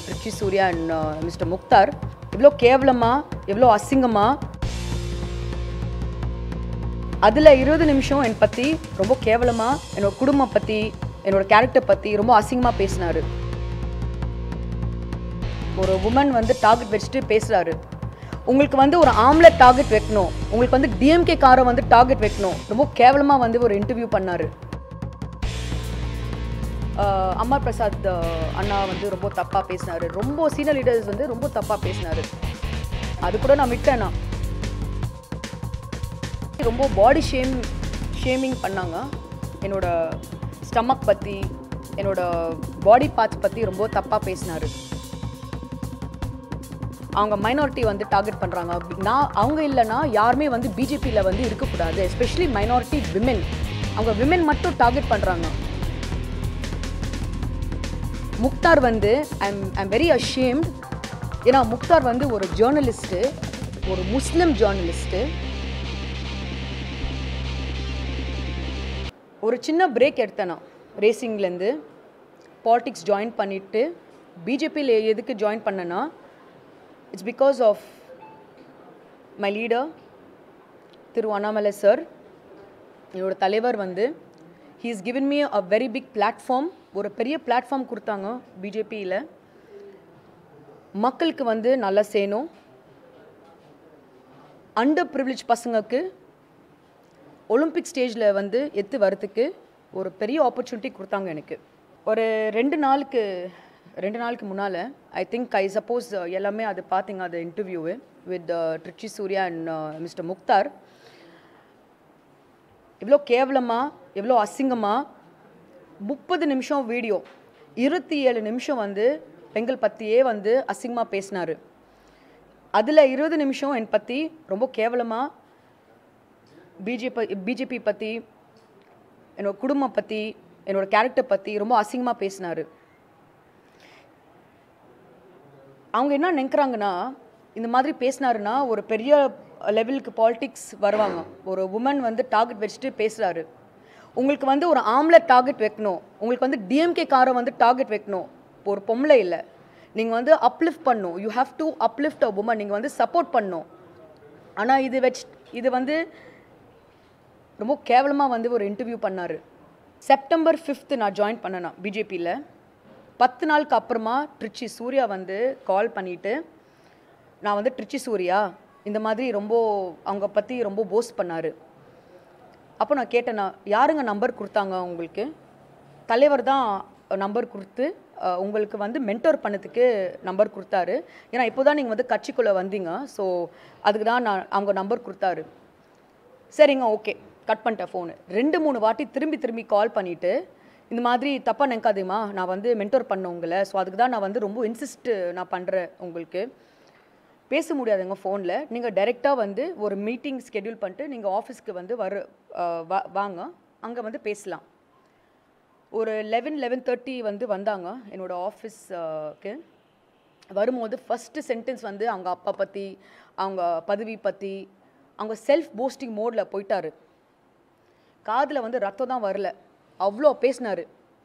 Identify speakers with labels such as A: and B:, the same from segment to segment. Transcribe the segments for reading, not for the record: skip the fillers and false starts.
A: Trichy Surya and Mr. Mukhtar இவ்ளோ கேவலமா இவ்ளோ அசிங்கமா அதுல 20 நிமிஷம் என் பத்தி ரொம்ப கேவலமா என்னோட குடும்பம் பத்தி என்னோட கரெக்டர் பத்தி ரொம்ப அசிங்கமா பேசினாரு. ஒரு வுமன் வந்து டார்கெட் வச்சிட்டு பேசுறாரு. உங்களுக்கு வந்து ஒரு ஆம்லெட் டார்கெட் வைக்கணும், உங்களுக்கு வந்து டிஎம்கே காரை வந்து டார்கெட் வைக்கணும், ரொம்ப கேவலமா வந்து ஒரு இன்டர்வியூ பண்ணாரு. அமர் பிரசாத் அண்ணா வந்து ரொம்ப தப்பாக பேசினார். ரொம்ப சீனியர் லீடர்ஸ் வந்து ரொம்ப தப்பாக பேசினார். அது கூட நான் விட்டேன்னா ரொம்ப பாடி ஷேமிங் பண்ணாங்க. என்னோட ஸ்டமக் பற்றி என்னோட பாடி பார்ட்ஸ் பற்றி ரொம்ப தப்பாக பேசினார். அவங்க மைனாரிட்டி வந்து டார்கெட் பண்ணுறாங்க. அவங்க இல்லைன்னா யாருமே வந்து பிஜேபியில் வந்து இருக்கக்கூடாது. எஸ்பெஷலி மைனாரிட்டி விமென், அவங்க விமென் மட்டும் டார்கெட் பண்ணுறாங்க. முக்தார் வந்து ஐம் வெரி அஷேம்ட். ஏன்னா முக்தார் வந்து ஒரு ஜேர்னலிஸ்ட்டு, ஒரு முஸ்லிம் ஜேர்னலிஸ்ட்டு. ஒரு சின்ன பிரேக் எடுத்தேன் நான் ரேசிங்லேருந்து. பாலிட்டிக்ஸ் ஜாயின் பண்ணிவிட்டு பிஜேபியில் எதுக்கு ஜாயின் பண்ணேன்னா, it's because of my leader Thiru Annamalai sir. என்னோட தலைவர் வந்து he has given me a very big platform. ஒரு பெரிய பிளாட்ஃபார்ம் கொடுத்தாங்க பிஜேபியில். மக்களுக்கு வந்து நல்லா செய்யணும். அண்டர் ப்ரிவிலேஜ் பசங்களுக்கு ஒலிம்பிக் ஸ்டேஜில் வந்து எத்து வரத்துக்கு ஒரு பெரிய ஆப்பர்ச்சுனிட்டி கொடுத்தாங்க எனக்கு. ஒரு ரெண்டு நாளுக்கு முன்னால் ஐ திங்க் ஐ சப்போஸ் எல்லாமே அது பார்த்தீங்க, அது interview with Trichy Surya and mister Mukhtar. இவ்வளோ கேவலமாக எவ்வளோ அசிங்கமாக 30 நிமிஷம் வீடியோ, 27 நிமிஷம் வந்து பெண்கள் பற்றியே வந்து அசிங்கமாக பேசினார். அதில் 20 நிமிஷம் என் பற்றி ரொம்ப கேவலமாக பிஜேபி பற்றி என்னோட குடும்பம் பற்றி என்னோட கேரக்டர் பற்றி ரொம்ப அசிங்கமாக பேசினார். அவங்க என்ன நினைக்கிறாங்கன்னா, இந்த மாதிரி பேசினாருன்னா ஒரு பெரிய லெவலுக்கு பாலிட்டிக்ஸ் வருவாங்க. ஒரு உமன் வந்து டார்கெட் வச்சுட்டு பேசுகிறாரு. உங்களுக்கு வந்து ஒரு ஆம்லெட் டார்கெட் வைக்கணும், உங்களுக்கு வந்து டிஎம்கே காரை வந்து டார்கெட் வைக்கணும். ஒரு பொம்பளை இல்லை, நீங்கள் வந்து அப்லிஃப்ட் பண்ணணும். You have to uplift a woman. நீங்கள் வந்து சப்போர்ட் பண்ணணும். ஆனால் இது வந்து ரொம்ப கேவலமாக வந்து ஒரு இன்டர்வியூ பண்ணார். செப்டம்பர் 5 நான் ஜாயின் பண்ணேன் பிஜேபியில். 10 நாளுக்கு அப்புறமா ட்ரிச்சி சூர்யா வந்து கால் பண்ணிவிட்டு, நான் வந்து ட்ரிச்சி சூர்யா இந்த மாதிரி ரொம்ப அவங்க பற்றி ரொம்ப போஸ்ட் பண்ணார். அப்போ நான் கேட்டேன்னா, யாருங்க நம்பர் கொடுத்தாங்க உங்களுக்கு? தலைவர் தான் நம்பர் கொடுத்து உங்களுக்கு வந்து மென்டோர் பண்ணதுக்கு நம்பர் கொடுத்தாரு. ஏன்னா இப்போ தான் நீங்கள் வந்து கட்சிக்குள்ளே வந்தீங்க, ஸோ அதுக்கு தான் அவங்க நம்பர் கொடுத்தாரு. சரிங்க, ஓகே, கட் பண்ணிட்டேன் ஃபோனு. 2-3 வாட்டி திரும்பி கால் பண்ணிவிட்டு, இந்த மாதிரி தப்பாக நினைக்காதீமா, நான் வந்து மென்டோர் பண்ண உங்களை, ஸோ அதுக்கு தான் நான் வந்து ரொம்ப இன்சிஸ்ட் நான் பண்ணுறேன். உங்களுக்கு பேச முடியாதுங்க ஃபோனில், நீங்கள் டைரெக்டாக வந்து ஒரு மீட்டிங் ஸ்கெடியூல் பண்ணிட்டு நீங்கள் ஆஃபீஸ்க்கு வந்து வாங்க, அங்கே வந்து பேசலாம். ஒரு 11:30 வந்து வந்தாங்க என்னோடய ஆஃபீஸ்க்கு. வரும்போது ஃபஸ்ட்டு சென்டென்ஸ் வந்து அவங்க அப்பா பற்றி, அவங்க பதவி பற்றி, அவங்க செல்ஃப் போஸ்டிங் மோடில் போயிட்டார். காதில் வந்து ரத்தம் தான் வரல, அவ்வளோ பேசினார்.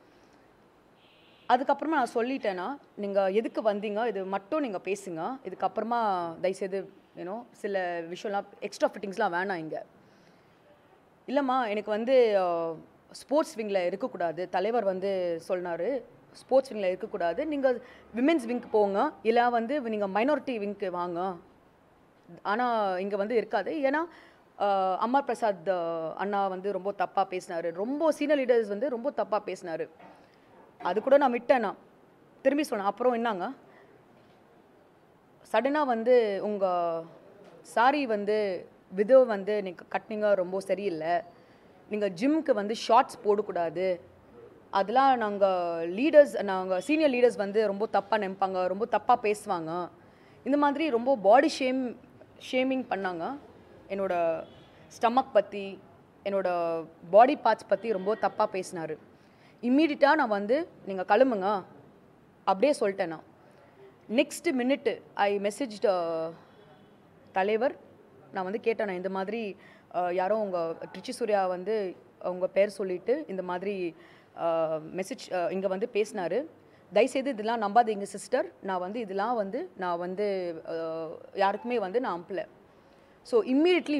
A: அதுக்கப்புறமா நான் சொல்லிட்டேன்னா, நீங்கள் எதுக்கு வந்தீங்க, இது மட்டும் நீங்கள் பேசுங்க, இதுக்கப்புறமா தயவுசெய்து சில விஷயம்லாம் எக்ஸ்ட்ரா ஃபிட்டிங்ஸ்லாம் வேணாம் இங்கே. இல்லைம்மா, எனக்கு வந்து ஸ்போர்ட்ஸ் விங்கில் இருக்கக்கூடாது, தலைவர் வந்து சொன்னார் ஸ்போர்ட்ஸ் விங்கில் இருக்கக்கூடாது, நீங்கள் விமென்ஸ் விங்க்கு போங்க, இல்லை வந்து நீங்கள் மைனாரிட்டி விங்க்கு வாங்க, ஆனால் இங்கே வந்து இருக்காது. ஏன்னா அமர் பிரசாத் அண்ணா வந்து ரொம்ப தப்பாக பேசினார். ரொம்ப சீனியர் லீடர்ஸ் வந்து ரொம்ப தப்பாக பேசினார். அது கூட நான் விட்டேன்னா திரும்பி சொன்னேன். அப்புறம் என்னங்க, சடனாக வந்து உங்கள் சாரி வந்து விதவை வந்து நீங்கள் கட்டினீங்க, ரொம்ப சரியில்லை, நீங்கள் ஜிம்முக்கு வந்து ஷார்ட்ஸ் போடக்கூடாது, அதெல்லாம் நாங்கள் சீனியர் லீடர்ஸ் வந்து ரொம்ப தப்பாக நினைப்பாங்க, ரொம்ப தப்பாக பேசுவாங்க, இந்த மாதிரி ரொம்ப பாடி ஷேமிங் பண்ணாங்க. என்னோட ஸ்டமக் பற்றி என்னோட பாடி பார்ட்ஸ் பற்றி ரொம்ப தப்பாக பேசினார். இம்மீடியட்டாக நான் வந்து நீங்கள் கிளம்புங்க அப்படியே சொல்லிட்டேன். நான் நெக்ஸ்ட் மினிட்டு ஐ மெசேஜ் தலைவர். நான் வந்து கேட்டேன், நான் இந்த மாதிரி யாரோ உங்கள் ட்ரிச்சி சூர்யா வந்து உங்கள் பேர் சொல்லிவிட்டு இந்த மாதிரி மெசேஜ் இங்கே வந்து பேசினார், தயவுசெய்து இதெல்லாம் நம்பாதீங்க சிஸ்டர், நான் வந்து இதெல்லாம் வந்து நான் வந்து யாருக்குமே வந்து நான் அனுப்பல. So immediately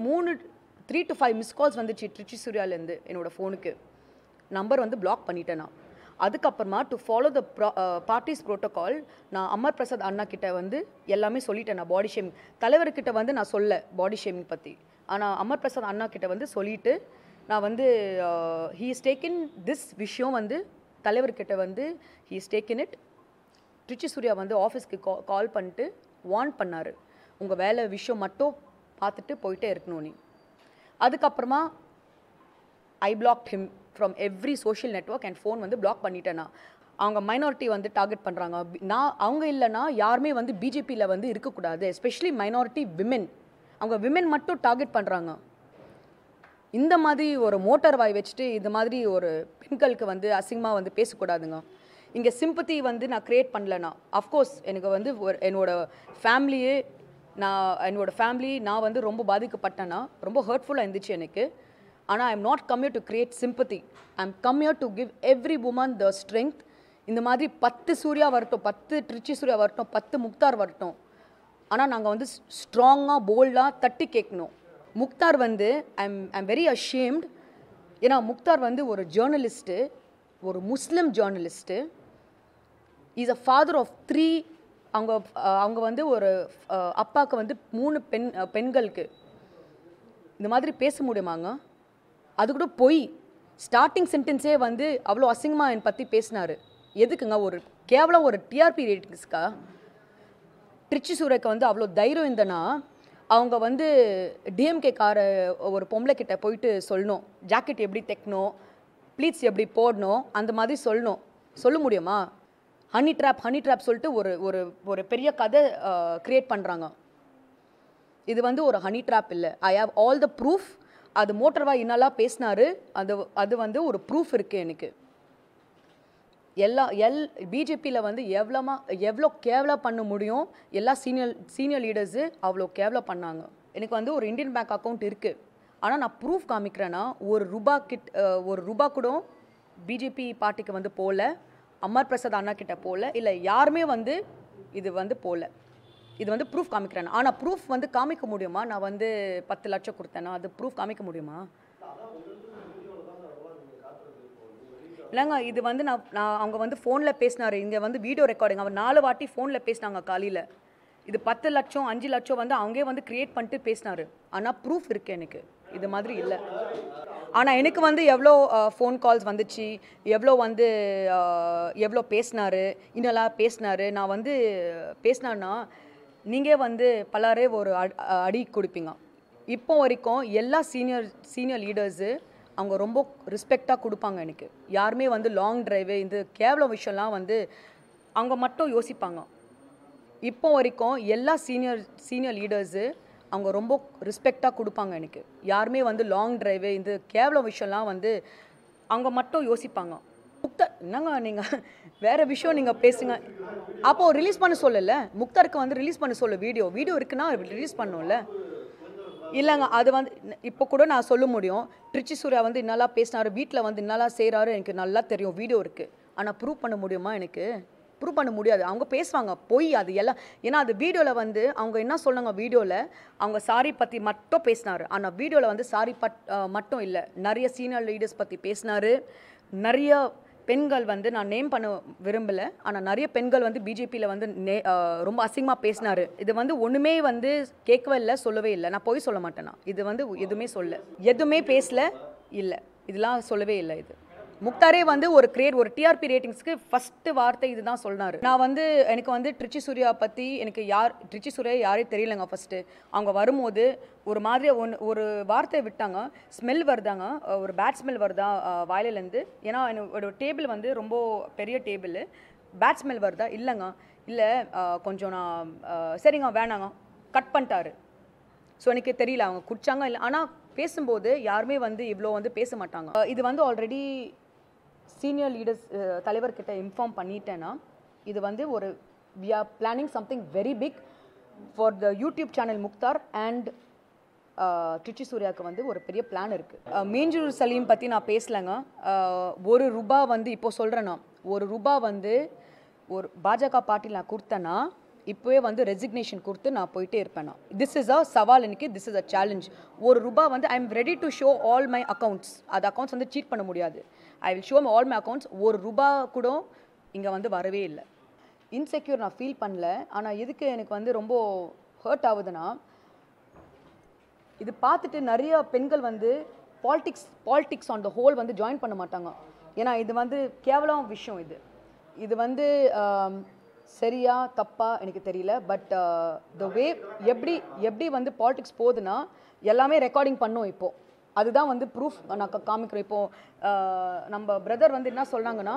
A: 3 to 5 miss calls வந்துச்சு ட்ரிச்சி சூர்யாலேருந்து என்னோடய ஃபோனுக்கு. நம்பர் வந்து பிளாக் பண்ணிட்டேன் நான். அதுக்கப்புறமா to follow the party's protocol நான் அமர் பிரசாத் அண்ணா கிட்ட வந்து எல்லாமே சொல்லிட்டேன். நான் பாடி ஷேமிங் தலைவர்கிட்ட வந்து நான் சொல்ல பாடி ஷேமிங் பற்றி, ஆனால் அமர் பிரசாத் அண்ணா கிட்ட வந்து சொல்லிவிட்டு நான் வந்து ஹீ இஸ் டேக்கன் திஸ் விஷயம் வந்து தலைவர்கிட்ட வந்து he is taken it. Trichy Surya வந்து ஆஃபீஸ்க்கு கால் பண்ணிட்டு வார்ன் பண்ணார், உங்கள் வேலை விஷயம் மட்டும் பார்த்துட்டு போயிட்டே இருக்கணும் நீ. அதுக்கப்புறமா I blocked him from every social network and phone வந்து பிளாக் பண்ணிட்டேன்னா. அவங்க மைனாரிட்டி வந்து டார்கெட் பண்ணுறாங்க. நான் அவங்க இல்லைன்னா யாருமே வந்து பிஜேபியில் வந்து இருக்கக்கூடாது, எஸ்பெஷலி மைனாரிட்டி விமென். அவங்க விமென் மட்டும் டார்கெட் பண்ணுறாங்க. இந்த மாதிரி ஒரு மோட்டார் வாய் வச்சுட்டு இந்த மாதிரி ஒரு பெண்களுக்கு வந்து அசிங்கமாக வந்து பேசக்கூடாதுங்க. இங்கே சிம்பத்தி வந்து நான் க்ரியேட் பண்ணலன்னா அஃப்கோர்ஸ் எனக்கு வந்து என்னோட ஃபேமிலியே என்னோடய ஃபேமிலி நான் வந்து ரொம்ப பாதிக்கப்பட்டேன்னா ரொம்ப ஹர்ட்ஃபுல்லாக இருந்துச்சு எனக்கு. ஆனால் I am not come here to create sympathy, I am come here to give every woman the strength. இந்த மாதிரி 10 சூர்யா வரட்டும், 10 ட்ரிச்சி சூர்யா வரட்டும், 10 முக்தார் வரட்டும், ஆனால் நாங்கள் வந்து ஸ்ட்ராங்காக போல்டாக தட்டி கேட்கணும். முக்தார் வந்து ஐம் வெரி அஷேம்ட். ஏன்னா முக்தார் வந்து ஒரு ஜேர்னலிஸ்ட்டு, ஒரு Muslim journalist. Is a father of 3. அவங்க வந்து ஒரு அப்பாவுக்கு வந்து 3 பெண்களுக்கு. இந்த மாதிரி பேச முடியுமாங்க? அது கூட போய் ஸ்டார்டிங் சென்டென்ஸே வந்து அவ்வளோ அசிங்கமாக என்னை பற்றி பேசினார். எதுக்குங்க? ஒரு கேவலம் ஒரு டிஆர்பி ரேட்டிங்ஸ்க்கா? ட்ரிச்சி சூர்யாக்கு வந்து அவ்வளோ தைரியம் இருந்தனா அவங்க வந்து டிஎம்கே கார ஒரு பொம்பளை கிட்ட போயிட்டு சொல்லணும், ஜாக்கெட் எப்படி தைக்கணும், ப்ளீட்ஸ் எப்படி போடணும், அந்த மாதிரி சொல்லணும். சொல்ல முடியுமா? ஹனி ட்ராப் சொல்லிட்டு ஒரு ஒரு ஒரு பெரிய கதை க்ரியேட் பண்ணுறாங்க. இது வந்து ஒரு ஹனி ட்ராப் இல்லை. I have all the proof. அது மோட்டர்வா இன்னெல்லாம் பேசினாரு, அது வந்து ஒரு ப்ரூஃப் இருக்குது எனக்கு. பிஜேபியில் வந்து எவ்வளோ கேவலம் பண்ண முடியும் எல்லா சீனியர் லீடர்ஸு அவ்வளோ கேவலம் பண்ணாங்க. எனக்கு வந்து ஒரு இந்தியன் பேங்க் அக்கௌண்ட் இருக்குது, ஆனால் நான் ப்ரூஃப் காமிக்கிறேன்னா ஒரு ரூபா கூட பிஜேபி பார்ட்டிக்கு வந்து போகல, அமர் பிரசாத் அண்ணா கிட்ட போகல, இல்லை யாருமே வந்து இது வந்து போகல. இது வந்து ப்ரூஃப் காமிக்கிறேன். ஆனால் ப்ரூஃப் வந்து காமிக்க முடியுமா? நான் வந்து 10 லட்சம் கொடுத்தேன்னா அது ப்ரூஃப் காமிக்க முடியுமா? இல்லைங்க, இது வந்து நான் அவங்க வந்து ஃபோனில் பேசினார். இங்கே வந்து வீடியோ ரெக்கார்டிங் அவர் 4 வாட்டி ஃபோனில் பேசினாங்க காலையில். இது 10 லட்சம் 5 லட்சம் வந்து அவங்கே வந்து க்ரியேட் பண்ணிட்டு பேசினார். ஆனால் ப்ரூஃப் இருக்குது எனக்கு, இது மாதிரி இல்லை. ஆனால் எனக்கு வந்து எவ்வளோ ஃபோன் கால்ஸ் வந்துச்சு, எவ்வளோ பேசினார், இன்னெல்லாம் பேசினார். நான் வந்து பேசினான்னா நீங்கள் வந்து பலரே ஒரு அடி கொடுப்பீங்க. இப்போ வரைக்கும் எல்லா சீனியர் லீடர்ஸு அவங்க ரொம்ப ரெஸ்பெக்டாக கொடுப்பாங்க எனக்கு. யாருமே வந்து லாங் ட்ரைவு இந்த கேவல விஷயம்லாம் வந்து அவங்க மட்டும் யோசிப்பாங்க. இப்போ வரைக்கும் எல்லா சீனியர் லீடர்ஸு அவங்க ரொம்ப ரெஸ்பெக்டாக கொடுப்பாங்க எனக்கு. யாருமே வந்து லாங் ட்ரைவு இந்த கேவல விஷயம்லாம் வந்து அவங்க மட்டும் யோசிப்பாங்க. முக்தார் என்னங்க நீங்கள் வேறு விஷயம் நீங்கள் பேசுங்க. அப்போது ரிலீஸ் பண்ண சொல்லலை, முக்தாருக்கு வந்து ரிலீஸ் பண்ண சொல்ல வீடியோ இருக்குன்னா ரிலீஸ் பண்ணோம்ல. இல்லைங்க, அது வந்து இப்போ கூட நான் சொல்ல முடியும். ட்ரிச்சி சூர்யா வந்து இன்னெல்லாம் பேசினார், வீட்டில் வந்து இன்னெல்லாம் செய்கிறாரு, எனக்கு நல்லா தெரியும், வீடியோ இருக்குது. ஆனால் ப்ரூவ் பண்ண முடியுமா? எனக்கு ப்ரூவ் பண்ண முடியாது. அவங்க பேசுவாங்க போய் அது எல்லாம். ஏன்னா அது வீடியோவில் வந்து அவங்க என்ன சொன்னாங்க, வீடியோவில் அவங்க சாரி பற்றி மட்டும் பேசினார். ஆனால் வீடியோவில் வந்து சாரி மட்டும் இல்லை, நிறைய சீனியர் லீடர்ஸ் பற்றி பேசினார். நிறைய பெண்கள் வந்து நான் நேம் பண்ண விரும்பலை, ஆனால் நிறைய பெண்கள் வந்து பிஜேபியில் வந்து ரொம்ப அசிங்கமாக பேசினார். இது வந்து ஒன்றுமே வந்து கேட்கவே இல்லை, சொல்லவே இல்லை. நான் போய் சொல்ல மாட்டேன்னா இது வந்து எதுவுமே பேசல இல்லை, இதெல்லாம் சொல்லவே இல்லை. இது முக்தாரே வந்து ஒரு டிஆர்பி ரேட்டிங்ஸ்க்கு ஃபஸ்ட்டு வார்த்தை இது தான் சொன்னார். நான் வந்து எனக்கு வந்து ட்ரிச்சி சூர்யா பற்றி எனக்கு ட்ரிச்சி சூர்யா யாரே தெரியலங்க. ஃபஸ்ட்டு அவங்க வரும்போது ஒரு மாதிரி ஒரு வார்த்தை விட்டாங்க, ஸ்மெல் வருதாங்க, ஒரு பேட் ஸ்மெல் வருதா வாயிலேருந்து. ஏன்னா என்னோட டேபிள் வந்து ரொம்ப பெரிய டேபிள், பேட் ஸ்மெல் வருதா? இல்லைங்க, இல்லை கொஞ்சம் நான் சரிங்க வேணாங்க கட் பண்ணிட்டாரு. ஸோ எனக்கு தெரியல அவங்க குடிச்சாங்க இல்லை. ஆனால் பேசும்போது யாருமே வந்து இவ்வளோ வந்து பேச மாட்டாங்க. இது வந்து ஆல்ரெடி சீனியர் லீடர்ஸ் தலைவர்கிட்ட இன்ஃபார்ம் பண்ணிட்டேன்னா இது வந்து we are planning something very big for the YouTube channel Mukhtar and Trichy சூர்யாவுக்கு வந்து ஒரு பெரிய பிளான் இருக்குது. மீஞ்சூர் சலீம் பற்றி நான் பேசலைங்க. ₹1 வந்து இப்போ சொல்கிறேன்னா ₹1 வந்து ஒரு பாஜக பார்ட்டியில் நான் கொடுத்தேன்னா இப்போவே வந்து ரெசிக்னேஷன் கொடுத்து நான் போயிட்டே இருப்பேன். திஸ் இஸ் அ சவால் எனக்கு, திஸ் இஸ் அ சேலஞ்ச். ₹1 வந்து I am ready to show all my accounts. அது அக்கௌண்ட்ஸ் வந்து சீட் பண்ண முடியாது. I will show all my accounts. ₹1 கூட இங்கே வந்து வரவே இல்லை. இன்செக்யூர் நான் ஃபீல் பண்ணல. ஆனால் எதுக்கு எனக்கு வந்து ரொம்ப ஹர்ட் ஆகுதுன்னா, இது பார்த்துட்டு நிறைய பெண்கள் வந்து பாலிட்டிக்ஸ் ஆன் த ஹோல் வந்து ஜாயின் பண்ண மாட்டாங்க. ஏன்னா இது வந்து கேவலம் விஷயம். இது வந்து சரியா தப்பா எனக்கு தெரியல. பட் த வே எப்படி வந்து பாலிடிக்ஸ் போகுதுன்னா எல்லாமே ரெக்கார்டிங் பண்ணோம். இப்போது அதுதான் வந்து ப்ரூஃப் நான் காமிக்கிறேன். இப்போது நம்ம பிரதர் வந்து என்ன சொல்கிறாங்கன்னா,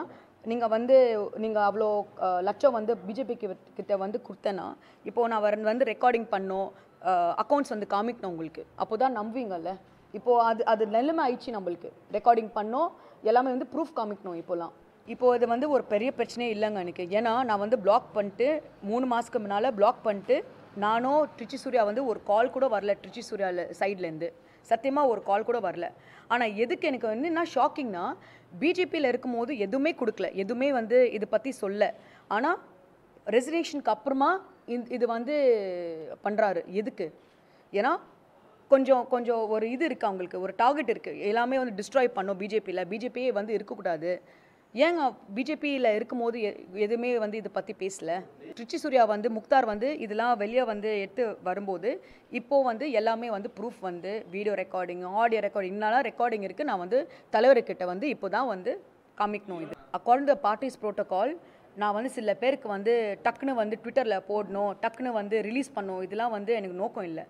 A: நீங்கள் அவ்வளோ லட்சம் வந்து பிஜேபி கிட்ட வந்து கொடுத்தேன்னா இப்போது நான் வந்து ரெக்கார்டிங் பண்ணோம், அக்கௌண்ட்ஸ் வந்து காமிக்கணும் உங்களுக்கு, அப்போ தான் நம்புவீங்கல்ல. இப்போது அது நிலைமை ஆயிடுச்சு. நம்மளுக்கு ரெக்கார்டிங் பண்ணோம், எல்லாமே வந்து ப்ரூஃப் காமிக்கணும் இப்போலாம். இப்போது இது வந்து ஒரு பெரிய பிரச்சனையே இல்லைங்க எனக்கு. ஏன்னா நான் வந்து பிளாக் பண்ணிட்டு 3 மாதத்துக்கு முன்னால் பிளாக் பண்ணிட்டு நானும் ட்ரிச்சி சூர்யா வந்து ஒரு கால் கூட வரல. ட்ரிச்சி சூர்யா சைட்லேருந்து சத்தியமாக ஒரு கால் கூட வரல. ஆனால் எதுக்கு எனக்கு வந்து என்ன ஷாக்கிங்னா, பிஜேபியில் இருக்கும்போது எதுவுமே கொடுக்கல, எதுவுமே வந்து இதை பற்றி சொல்ல. ஆனால் ரெசிக்னேஷனுக்கு அப்புறமா இது வந்து பண்ணுறாரு. எதுக்கு? ஏன்னா கொஞ்சம் ஒரு இது இருக்குது, அவங்களுக்கு ஒரு டார்கெட் இருக்குது. எல்லாமே வந்து டிஸ்ட்ராய் பண்ணோம் பிஜேபியே வந்து இருக்கக்கூடாது. ஏங்க பிஜேபியில் இருக்கும்போது எதுவுமே வந்து இதை பற்றி பேசலை? ட்ரிச்சி சூர்யா வந்து முக்தார் வந்து இதெல்லாம் வெளியே வந்து எடுத்து வரும்போது இப்போது வந்து எல்லாமே வந்து ப்ரூஃப் வந்து வீடியோ ரெக்கார்டிங், ஆடியோ ரெக்கார்டிங், இன்னும் ரெக்கார்டிங் இருக்குது. நான் வந்து தலைவர்கிட்ட வந்து இப்போ தான் வந்து காமிக்கணும். இது அக்கார்டிங் டு பார்ட்டிஸ் ப்ரோட்டோகால். நான் வந்து சில பேருக்கு வந்து டக்குன்னு வந்து ட்விட்டரில் போடணும், டக்குன்னு வந்து ரிலீஸ் பண்ணணும், இதெல்லாம் வந்து எனக்கு நோக்கம் இல்லை.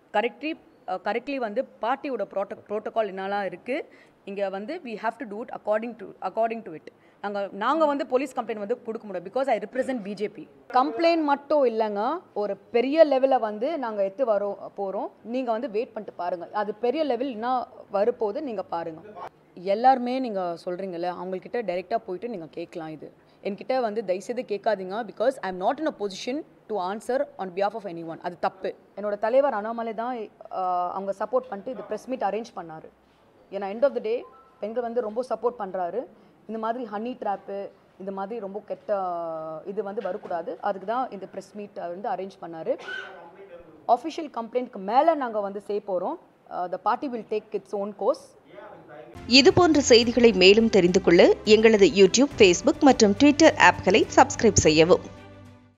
A: கரெக்ட்லி வந்து பார்ட்டியோட ப்ரோட்டோகால் என்னெல்லாம் இருக்குது இங்கே வந்து we have to do it according to it. நாங்கள் வந்து போலீஸ் கம்ப்ளைண்ட் வந்து கொடுக்க முடியாது. Because I represent BJP. Complaint மட்டும் இல்லைங்க, ஒரு பெரிய லெவலில் வந்து நாங்கள் போகிறோம். நீங்கள் வந்து வெயிட் பண்ணிட்டு பாருங்கள். அது பெரிய லெவல் என்ன வரப்போகுது நீங்கள் பாருங்கள். எல்லாருமே நீங்கள் சொல்கிறீங்கல்ல, அவங்கக்கிட்ட டைரெக்டாக போயிட்டு நீங்கள் கேட்கலாம். இது என்கிட்ட வந்து தயவுசெய்து கேட்காதீங்க. Because I am not in a position to answer on behalf of anyone. அது தப்பு. என்னோட தலைவர் அண்ணாமலை தான் அவங்க சப்போர்ட் பண்ணிட்டு இது ப்ரெஸ் மீட் அரேஞ்ச் பண்ணார். ஏன்னா எண்ட் ஆஃப் த டே பெண்கள் வந்து ரொம்ப சப்போர்ட் பண்ணுறாரு. இந்த மாதிரி ஹனி ட்ராப்பு, இந்த மாதிரி ரொம்ப கெட்ட இது வந்து வரக்கூடாது. அதுக்கு தான் இந்த ப்ரெஸ் மீட் வந்து அரேஞ்ச் பண்ணார். ஆஃபிஷியல் கம்ப்ளைண்ட்க்கு மேலே நாங்கள் வந்து செய்ய போகிறோம். The party will take its own course.
B: இதுபோன்ற செய்திகளை மேலும் தெரிந்து கொள்ள எங்களது யூடியூப், ஃபேஸ்புக் மற்றும் ட்விட்டர் ஆப்களை சப்ஸ்கிரைப் செய்யவும்.